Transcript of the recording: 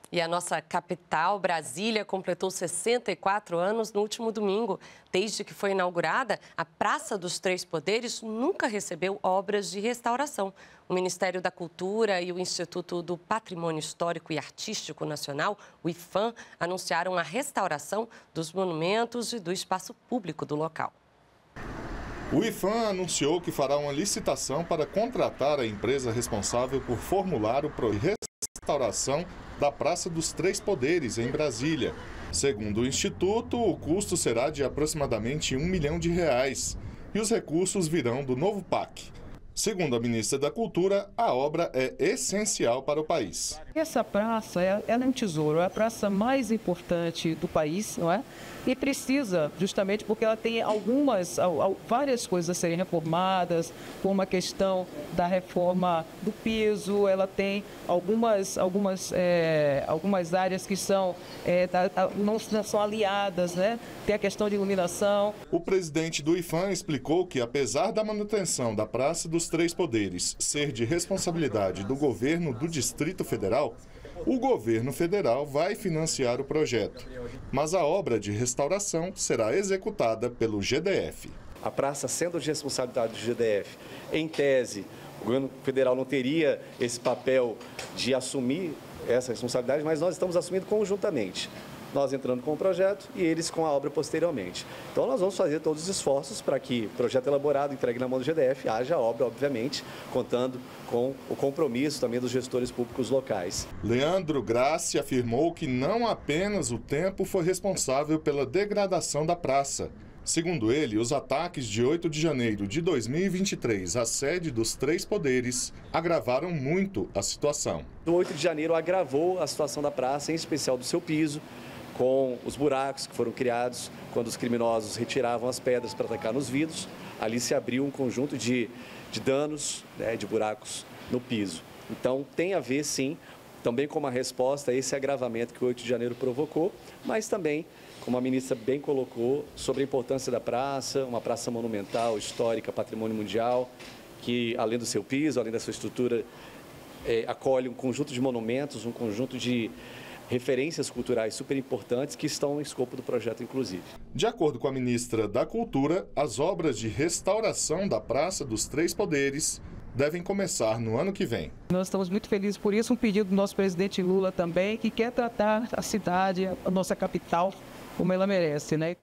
E a nossa capital, Brasília, completou 64 anos no último domingo. Desde que foi inaugurada, a Praça dos Três Poderes nunca recebeu obras de restauração. O Ministério da Cultura e o Instituto do Patrimônio Histórico e Artístico Nacional, o IPHAN, anunciaram a restauração dos monumentos e do espaço público do local. O IPHAN anunciou que fará uma licitação para contratar a empresa responsável por formular o projeto de restauração da Praça dos Três Poderes, em Brasília. Segundo o Instituto, o custo será de aproximadamente R$ 1 milhão e os recursos virão do novo PAC. Segundo a ministra da Cultura, a obra é essencial para o país. Essa praça ela é um tesouro, é a praça mais importante do país, não é? E precisa, justamente porque ela tem várias coisas a serem reformadas, como a questão da reforma do piso, ela tem algumas áreas que não são aliadas, né? Tem a questão de iluminação. O presidente do IPHAN explicou que, apesar da manutenção da Praça dos Três Poderes ser de responsabilidade do governo do Distrito Federal, o governo federal vai financiar o projeto, mas a obra de restauração será executada pelo GDF. A praça sendo de responsabilidade do GDF, em tese, o governo federal não teria esse papel de assumir essa responsabilidade, mas nós estamos assumindo conjuntamente. Nós entrando com o projeto e eles com a obra posteriormente. Então nós vamos fazer todos os esforços para que o projeto elaborado, entregue na mão do GDF, haja obra, obviamente, contando com o compromisso também dos gestores públicos locais. Leandro Grassi afirmou que não apenas o tempo foi responsável pela degradação da praça. Segundo ele, os ataques de 8 de janeiro de 2023 à sede dos Três Poderes agravaram muito a situação. O 8 de janeiro agravou a situação da praça, em especial do seu piso, com os buracos que foram criados quando os criminosos retiravam as pedras para atacar nos vidros. Ali se abriu um conjunto de danos, né, de buracos no piso. Então tem a ver, sim, também com uma resposta a esse agravamento que o 8 de janeiro provocou, mas também, como a ministra bem colocou, sobre a importância da praça, uma praça monumental, histórica, patrimônio mundial, que além do seu piso, além da sua estrutura, acolhe um conjunto de monumentos, um conjunto de referências culturais super importantes que estão no escopo do projeto, inclusive. De acordo com a ministra da Cultura, as obras de restauração da Praça dos Três Poderes devem começar no ano que vem. Nós estamos muito felizes por isso, um pedido do nosso presidente Lula também, que quer tratar a cidade, a nossa capital, como ela merece, né?